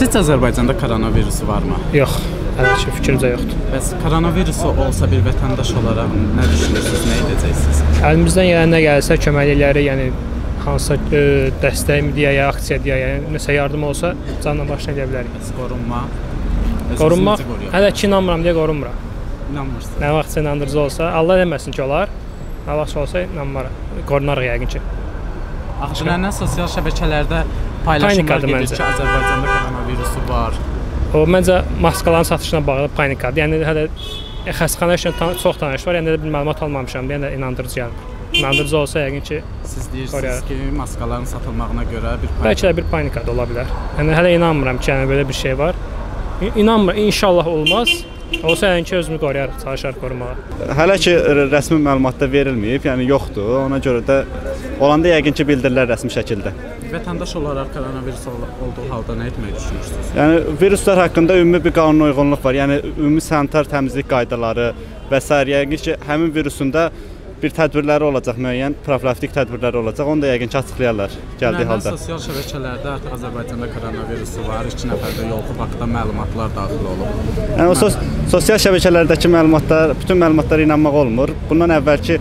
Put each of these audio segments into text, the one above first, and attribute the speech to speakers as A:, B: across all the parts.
A: Sizcə Azərbaycanda koronavirusu varmı?
B: Yox, hələ ki fikrimcə yoxdur.
A: Bəs koronavirusu olsa bir vətəndaş olaraq nə düşünürsünüz, nə edəcəksiniz?
B: Əlimizdən gələn nə gəlirsə köməklikləri, yəni hansısa dəstək mi deyə, ya aksiya deyə, yəni nəsə yardım olsa canla başla edə bilərik.
A: Bəs qorunmaq?
B: Qorunmaq, hələ ki inanmıram deyə qorunmuram.
A: İnanmırsınız?
B: Nə vaxtsa inandırıcı olsa, Allah deməsin ki olar. Nə vaxtsa olsa inanmaram. Qorunarıq yəqin ki.
A: Axşamdan sosial şəbəkələrdə paylaşımlar gedir ki, Azərbaycanda koronavirusu var.
B: O məncə maskaların satışına bağlı panikadır. Yəni hələ xəstəxana ilə çox tanış var, yəni də bir məlumat almamışam, yəni də inandırıcı gəlmir. İnandırıcı olsa yəqin ki
A: siz deyirsiniz ki, maskaların satılmağına görə bir panika.
B: Bəlkə də bir panika da ola bilər. Yəni hələ inanmıram ki, yəni belə bir şey var. İnanmıram, inşallah olmaz. Olsa yəni ki, özümü qoruyarıq, çalışarıq qorumağa.
C: Hələ ki rəsmi məlumatda verilməyib, yəni yoxdur. Ona görə də olanda yəqin ki bildirilər rəsmi şəkildə.
A: Vətəndaş olaraq koronavirus olduğu halda nə etməyi düşünürsünüz?
C: Yəni viruslar haqqında ümumi bir qanuna uyğunluq var. Yəni ümumi sanitar təmizlik qaydaları və s. yəqin ki həmin virusunda bir tədbirləri olacaq, müəyyən profilaktik tədbirləri olacaq. Onu da yəqin ki açıqlayarlar gəldiyi halda.
A: Sosial şəbəkələrdə artıq Azərbaycanda koronavirusu var, 2 nəfər də yoluxub haqqında məlumatlar daxil olub.
C: Yəni o sosial şəbəkələrdəki məlumatlar, bütün məlumatlara inanmaq olmur. Bundan əvvəlki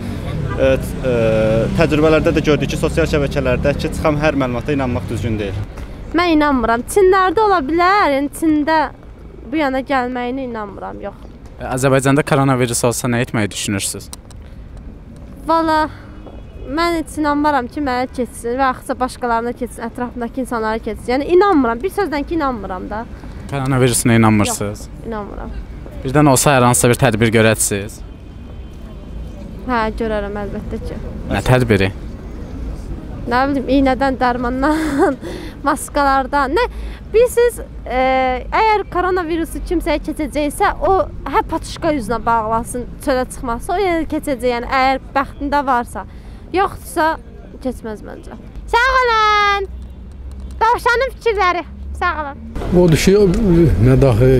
C: təcrübələrdə də gördük ki, sosial şəbəkələrdəki çıxan hər məlumata inanmaq düzgün deyil.
D: Mən inanmıram. Çinlərdə ola bilər, yəni Çində bu yana gəlməyinə inanmıram, yox.
A: Azərbaycanda koronavirus olsa nə etməyi düşünürsünüz?
D: Valla, mən heç inanmaram ki, mənə keçsin və yaxudsa başqalarına keçsin, ətrafındakı insanlara keçsin. Yəni inanmıram, bir sözdən ki inanmıram da.
A: Koronavirusuna inanmırsınız?
D: Yox, inanmıram.
A: Birdən olsa hər hansısa bir tədbir görərsiniz?
D: Hə, görərəm əlbəttə ki.
A: Nə tədbiri?
D: Nə bilim, iynədən, dərmandan, maskalardan. Nə? Bilirsiniz, əgər koronavirusu kimsəyə keçəcəksə, o patuşka yüzünə bağlasın, çölə çıxmazsa, o yenə keçəcək. Yəni, əgər bəxtində varsa, yoxdursa, keçməz məncə. Sağ olun! Dovşanın fikirləri, sağ olun.
E: Odur ki, nə daxil,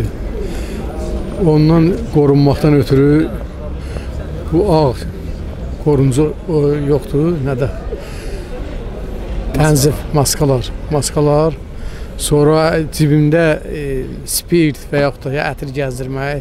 E: ondan qorunmaqdan ötürü bu ağ qoruncu yoxdur, nə də tənzif, maskalar, sonra cibimdə spirt və yaxud da ətir gəzdirmək.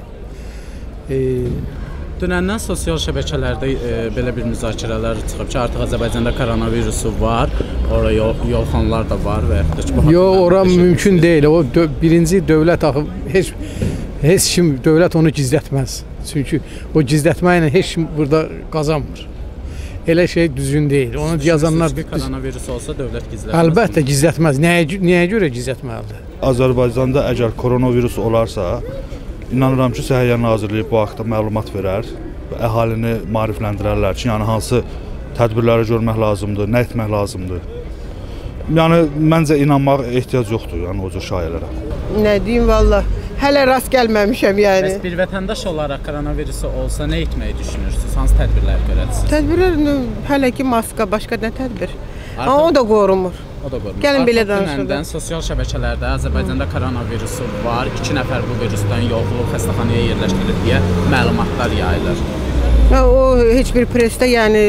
A: Dünəndən sosial şəbəkələrdə belə bir müzakirələr çıxıb ki, artıq Azərbaycanda koronavirusu var, orada yolxanlar da var və yaxud da ki, bu haqqında...
E: Yox, ora mümkün deyil. O birinci dövlət axı, heç kim, dövlət onu gizlətməz. Çünki o gizlətməklə heç kim burada qazanmır. Elə şey düzgün deyil. Onu yazanlar...
A: Koronavirus olsa dövlət gizlətməz.
E: Əlbəttə gizlətməz. Nəyə görə gizlətməlidir?
F: Azərbaycanda əgər koronavirus olarsa, inanıram ki, Səhiyyə Nazirliyi bu haqda məlumat verər və əhalini maarifləndirərlər ki, yəni hansı tədbirləri görmək lazımdır, nə etmək lazımdır. Yəni, məncə inanmaq ehtiyac yoxdur, yəni o cür şayələrə.
G: Nə deyim, valla, hələ rast gəlməmişəm, yəni.
A: Bəs bir vətəndaş olaraq koronavirusu olsa nə etməyi düşünürsünüz? Hansı tədbirlər görərsiniz?
G: Tədbirlər, hələ ki maska, başqa nə tədbir? O da qorunmur.
A: O da qorunmur.
G: Gəlin belə danışırıq.
A: Dünəndən sosial şəbəkələrdə Azərbaycanda koronavirusu var, 2 nəfər bu virusdan yoluxulub xəstəxanaya yerləşdirilib deyə məlumatlar yayılır.
G: O heç bir presdə, yəni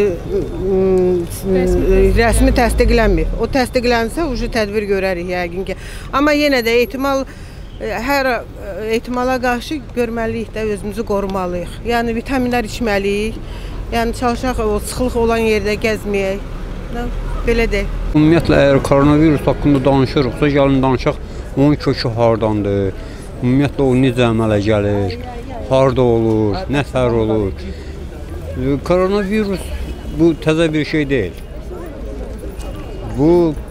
G: rəsmi təsdiqlənmir. O təsdiqlənsə, tədbir görərik yəqin ki. Amma yenə də hər ehtimala qarşı görməliyik də, özümüzü qorumalıyıq. Yəni vitaminlər içməliyik, yəni çalışaq o sıxlıq olan yerdə gəzməyək. Belə deyil.
H: Ümumiyyətlə, əgər koronavirus haqqında danışırıqsa, gəlin danışaq, onun kökü hardandır, ümumiyyətlə o necə əmələ gəlir, harda olur, nə tər olur. Koronavirus bu təzə bir şey deyil. Bu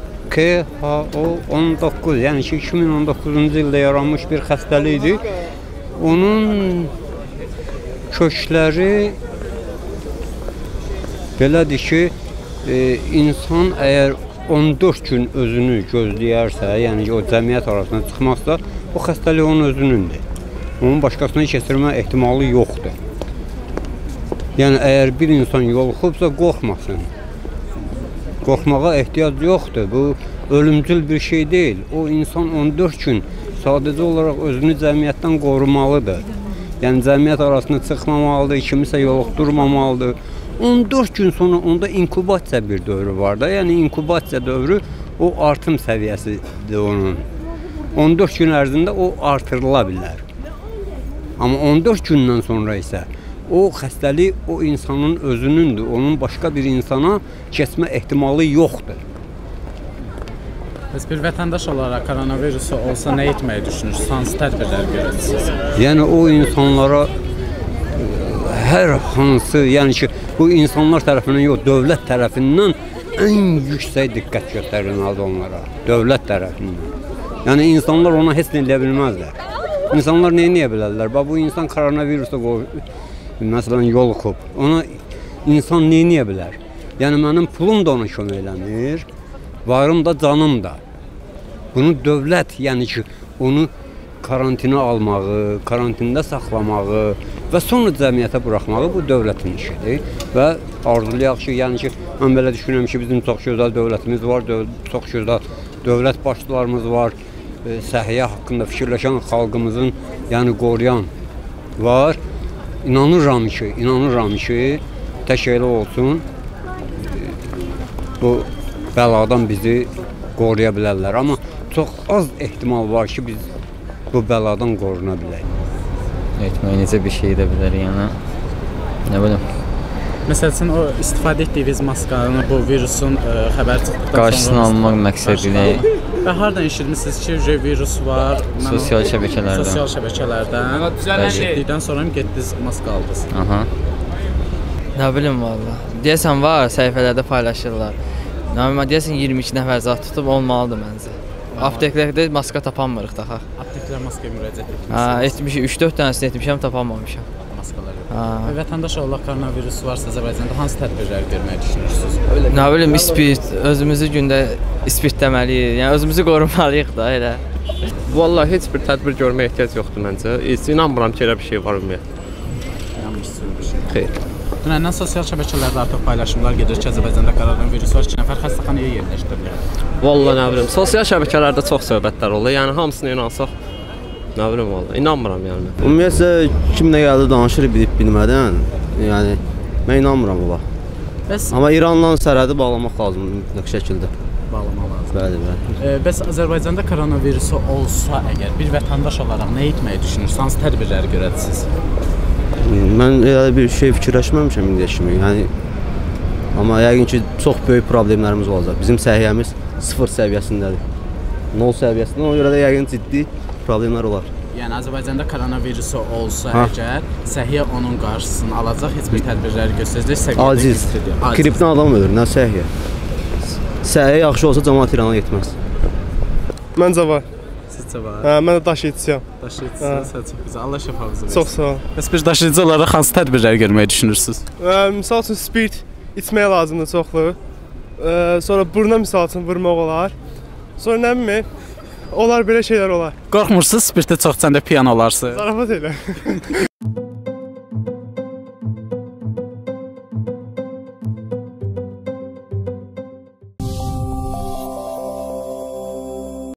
H: KH19, yəni ki 2019-cu ildə yaranmış bir xəstəlikdir. Onun kökləri belədir ki, insan əgər 14 gün özünü gözləyərsə, yəni ki o cəmiyyət arasına çıxmazsa, o xəstəlik onun özünündür. Onun başqasına keçirmə ehtimalı yoxdur. Yəni, əgər bir insan yoluxubsa, qorxmasın. Qorxmağa ehtiyac yoxdur. Bu, ölümcül bir şey deyil. O insan 14 gün sadəcə olaraq özünü cəmiyyətdən qorumalıdır. Yəni, cəmiyyət arasına çıxmamalıdır, kimisə yoluxdurmamalıdır. 14 gün sonra onda inkubasiya bir dövrü var da. Yəni, inkubasiya dövrü o artım səviyyəsidir onun. 14 gün ərzində o artırıla bilər. Amma 14 gündən sonra isə o xəstəlik o insanın özünündür. Onun başqa bir insana keçmə ehtimalı yoxdur.
A: Bəs bir vətəndaş olaraq koronavirusu olsa nə etməyi düşünürsünüz? Hansı tədbirlər görürsünüz?
H: Yəni o insanlara hər hansı, yəni ki, bu insanlar tərəfindən yox, dövlət tərəfindən ən yüksək diqqət göstərilməlidir onlara. Dövlət tərəfindən. Yəni insanlar ona heç nə edə bilməzlər. İnsanlar nə edə bilərlər? Bax bu insan koronavirusa məsələn yoluxub. Ona insan nə edə bilər? Yəni mənim pulum da ona kömək eləmir, varım da, canım da. Bunu dövlət, yəni ki, onu karantinə almağı, karantində saxlamağı və sonra cəmiyyətə buraxmağı bu dövlətin işidir. Və arzulayaq ki, yəni ki, mən belə düşünürəm ki, bizim çox gözəl dövlətimiz var, çox gözəl dövlət başçılarımız var, səhiyyə haqqında fikirləşən xalqımızın, yəni qoruyan var. İnanıram ki, tək elə olsun, bu bəladan bizi qoruya bilərlər. Amma çox az ehtimal var ki, biz bu bəladan qoruna bilək.
I: Etmək necə bir şey də bilər, yəni, nə bilim.
A: Məsəl üçün, o istifadə etdiyiniz maskanı bu virusun xəbər çıxdıqdan sonra...
I: Qarşısını almaq məqsədilə...
A: Və hardan eşitmişsiniz ki, virus var?
I: Sosial şəbəkələrdən.
A: Sosial şəbəkələrdən. Eşitdikdən sonra mı getdiniz, maska aldınız?
I: Aha. Nə bilim valla. Deyəsən var, səhifələrdə paylaşırlar. Deyəsən 22 nəfər zat tutub olmalıdır məncə. Apteklərdə maska tapanmırıq daha.
A: Apteklər maskaya müraciət etmişsiniz?
I: 3-4 dənəsini etmişəm, tapanmamışam.
A: Maskalar yox. Vətəndaş olaraq koronavirus varsa Azərbaycanda hansı tədbirlər görməyi düşünürsünüz?
I: Nə bilim, ispirt, özümüzü gündə ispirtləməliyik, yəni özümüzü qorumalıyıq da elə.
J: Vallahi heç bir tədbir görməyə ehtiyac yoxdur məncə. İnanmıram ki, elə bir şey var ümumiyyətlə.
A: İnanmırsınız bir şey?
J: Xeyr.
A: Dünəndən sosial şəbəkələrdə artıq paylaşımlar gedir ki, Azərbaycanda koronavirus var, 2 nəfər xəstəxanaya yerləşdirilir.
J: Vallahi nə bilim, sosial şəbəkələrdə çox söhbətlər olur. Yəni hamısına inansaq, nə bilim vallahi, inanmıram yəni.
K: Ümumiyyətlə kim nə gəldi danışır bilib-bilmədən, yəni mən inanmıram ola. Amma İranla sərhədi bağlamaq lazımdır mütləq şəkildə.
A: Bağlamaq lazımdır.
K: Bəli.
A: Bəs Azərbaycanda koronavirusu olsa əgər bir vətəndaş olaraq nə etməyi düşünürsünüz? Hansı tədbirləri görəcəksiniz?
K: Mən elə bir şey fikirləşməmişəm indiyə kimi. Yəni amma yəqin ki, çox böyük problemlərimiz olacaq. Bizim səhiyyəmiz 0 səviyyəsindədir. 0 səviyyəsində, ona görə də yəqin ciddi problemlər olar.
A: Yəni Azərbaycanda koronavirusu olsa əgər, səhiyyə onun qarşısını alacaq, heç bir tədbirləri göstərəcək,
K: aciz. Gripdən adam ölür, nə səhiyyə? Səhiyyə yaxşı olsa cəmaət İrana getməz.
L: Məncə var.
A: Sizcə var?
L: Hə, mən də daşıyıcıyam.
A: Daşıyıcısınız, çox güzel. Allah şəfanızı versin.
L: Çox sağ ol.
A: Bəs bir daşıyıcı olaraq hansı tədbirləri görməyi düşünürsünüz?
L: Misal üçün spirt içmək lazımdır çoxlu. Sonra buruna misal üçün vurmaq olar. Sonra nə bilmə, olar belə şeylər olar.
A: Qorxmursunuz spirtə çox içəndə piyan olarsınız?
L: Zarafat elə.